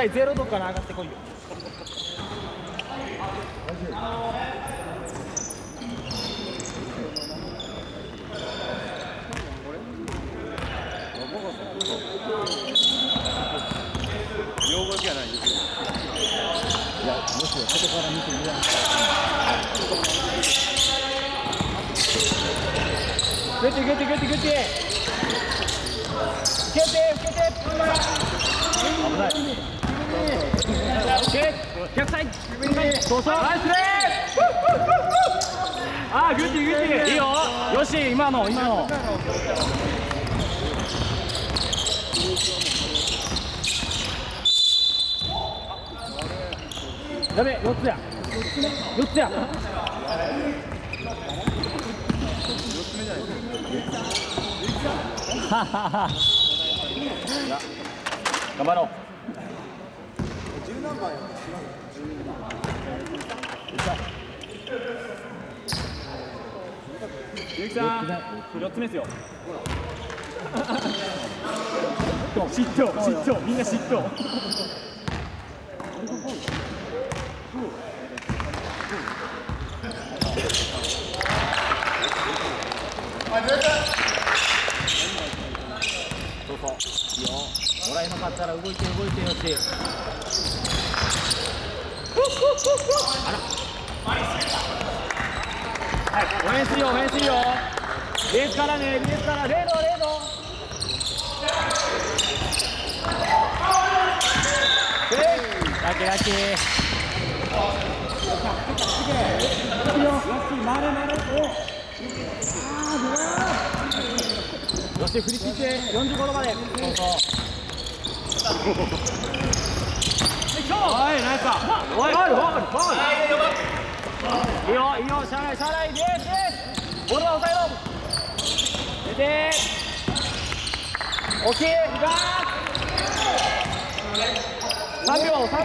回0度から上がってこいよ。 用語じゃないですよ。 いや、よしよ、外から見てみよう。グッティグッティグッティグッティ。受けて受けて。危ない。オッケー。逆サイド。そうそう。ナイスレー。あー、グッティグッティ。いいよ。よし、今の今の。ダメ、4つや。4つや。ははは。頑張ろう。ゆきさん、4つ目ですよ。嫉妬、嫉妬、みんな嫉妬。そうそう、いいよ。もらえなかったら動いて動いてよし。あら。はい、応援するよ、応援するよ。ベースからね、ベースから0度0度。ラッキーラッキー。よし、振り切って45度まで。そうそう。はい、ナイスだ。おい、ファウル、ファウル、ファウル。いいよ、いいよ、しゃあない、しゃあない、で、ボールは抑えろ。出て。オッケー、ガー。3秒、3秒、オッケー。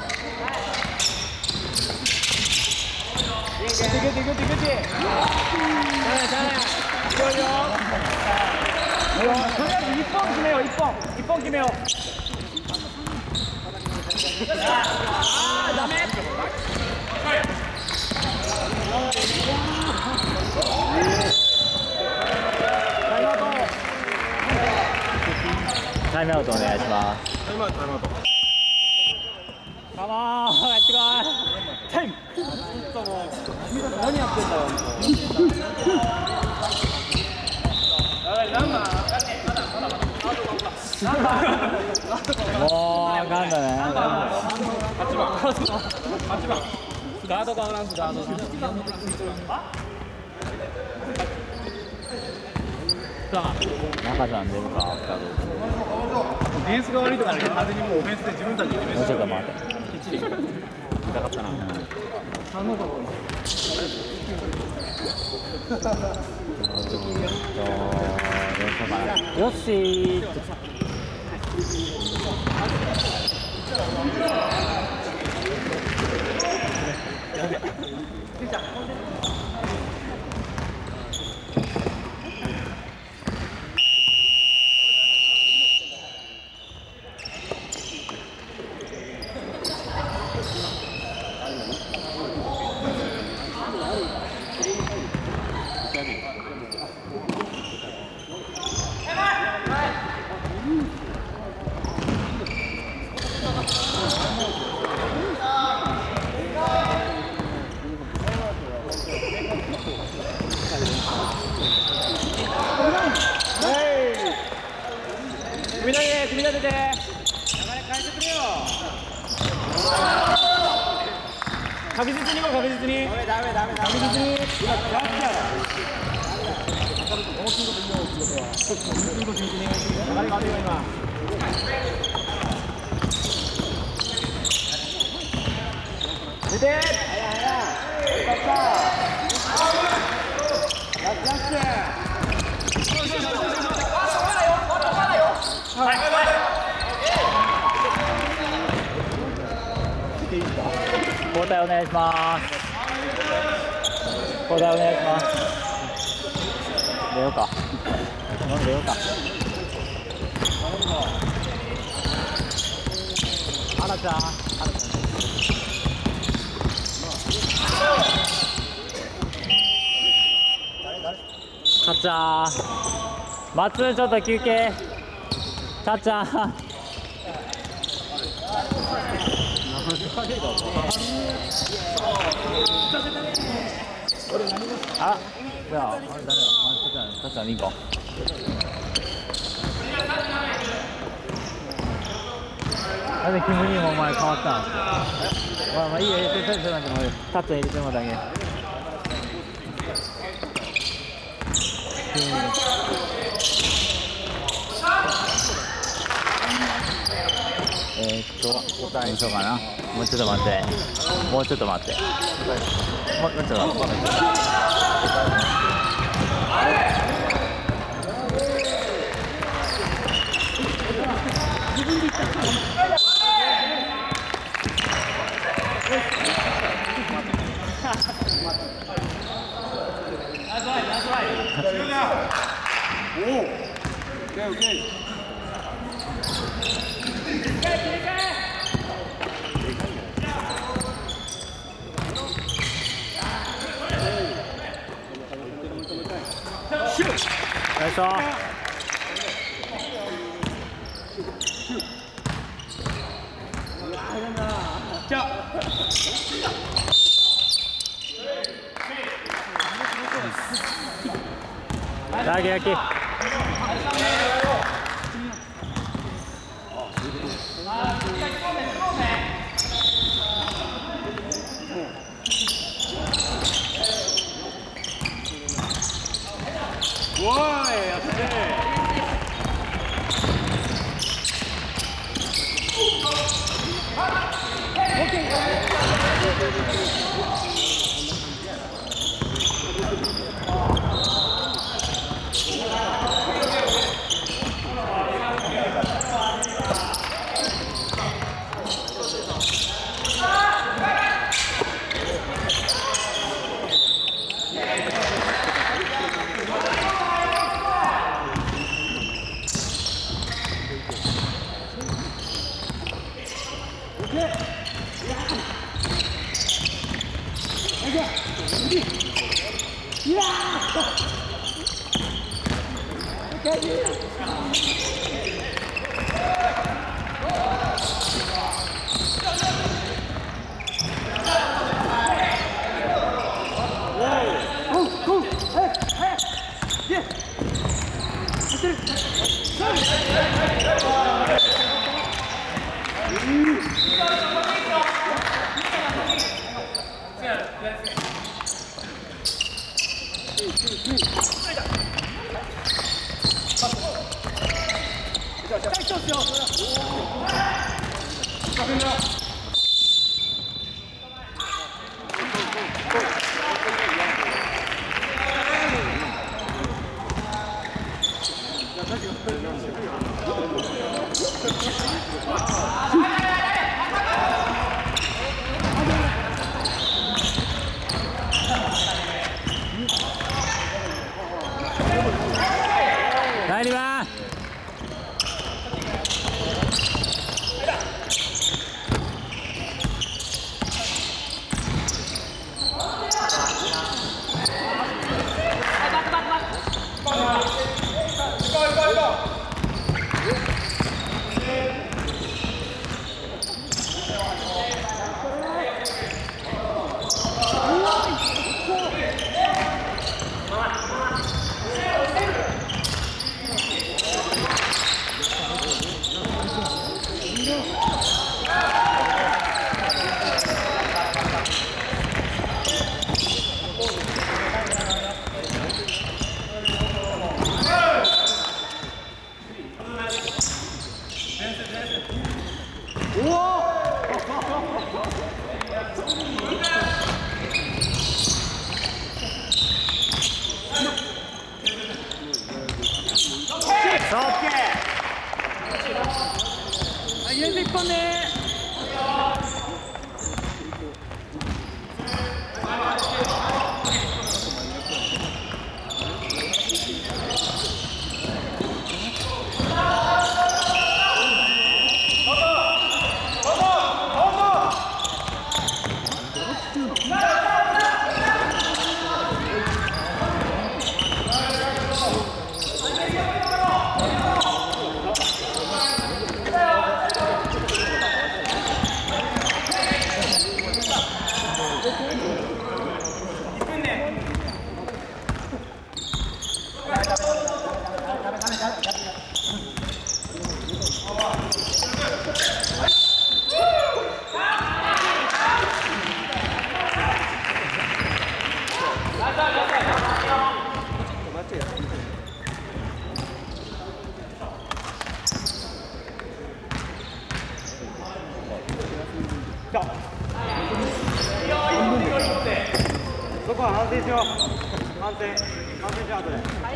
グッティグッティグッティグッティ。しゃあない、しゃあない。いいよ、いいよ。とりあえず1本決めよう、1本決めよう。あー、ダメ。タイムアウトお願いします。 タイムアウト。 カモン、やってこい。タイム。何やってんだよ。もうあかんだね。 8番。 ガードがおらんす、ガードが。さあ、中さん出るか。 ディフェンスが悪いとかね、完全にもうオフェンスで自分たちで決めもうちょっと待って。 きっちり。痛かったな。 よしー。組み立てて。流れ変えてくれよ。確実に行こう、確実に。ダメ。確実に。今、やったよ。大きいこと言おうってことは。大きいこと言ってね。流れがあるよ、今。出て。よかった。ラッシュ。はい。交代お願いします。交代お願いします。出ようか。出ようか。 ちゃんかっちゃん松ちょっと休憩かっちゃんあ、じゃあ、あれ誰だ？たっちゃんいいか。なんでキムにもお前変わったん？まあいいよ、入れてたなんてもうタッチ入れてもらうだけ。答えにしようかな。もうちょっと待って。もうちょっと待って。もうちょっと待って。よいしょ。焼き焼き。おい、やって。帰ります。 そこは反省しよう。反省しよう後で。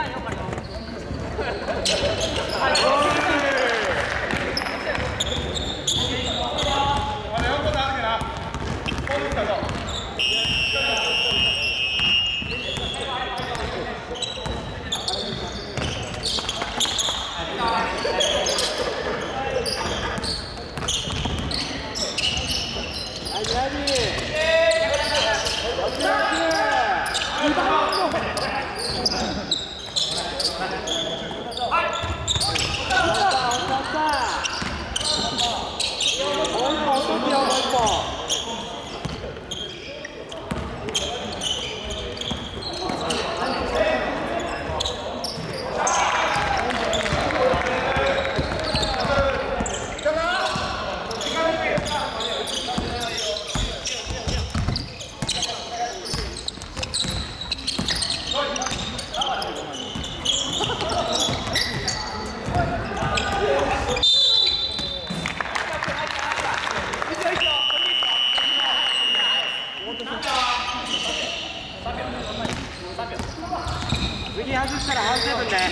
次外したら反省分ね。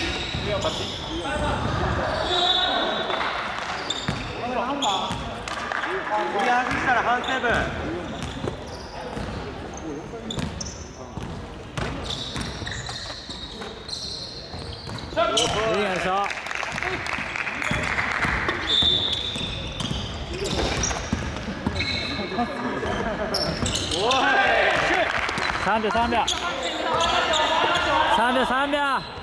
次外したら反省分。いいでしょ。3秒3秒3秒3秒。